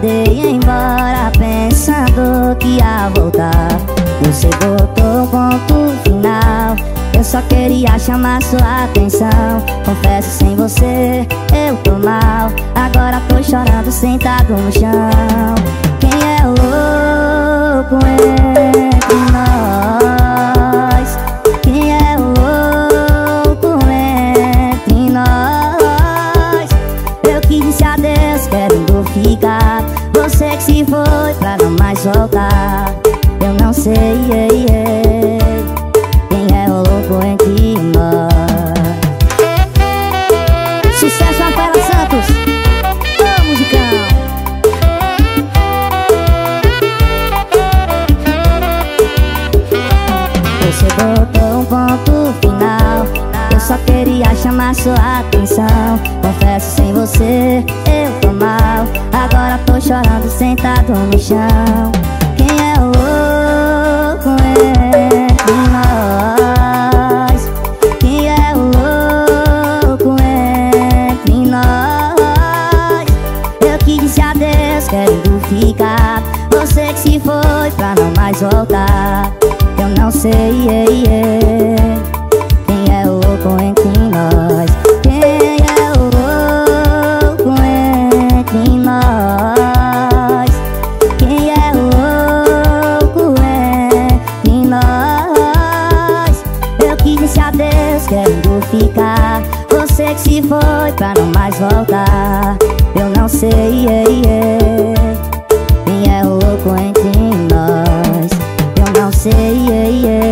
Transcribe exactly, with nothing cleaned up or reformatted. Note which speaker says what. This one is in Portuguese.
Speaker 1: veio embora pensando que ia voltar. Você botou ponto final. Eu só queria chamar sua atenção. Confesso, sem você eu tô mal. Agora tô chorando sentado no chão. Quem é o louco entre nós? Quem é o louco entre nós? Eu que disse adeus querendo ficar. Você que se foi pra não mais voltar. Eu não sei, ei, ei, quem é o louco entre nós. Sucesso, Rafaela Santos. Ô, musicão. Você botou um ponto final. Eu só queria chamar sua atenção. Confesso, sem você eu tô mal. Agora tô chorando sentado no chão. Quem é o louco entre nós? Quem é o louco entre nós? Eu que disse adeus querendo ficar. Você que se foi pra não mais voltar. Eu não sei, ei, ei, quem é o louco entre nós? Quem é o louco entre nós? Quem é o louco entre nós? Eu que disse adeus querendo ficar. Você que se foi pra não mais voltar. Eu não sei, ei, ei, quem é o louco entre nós? Eu não sei, ei, ei.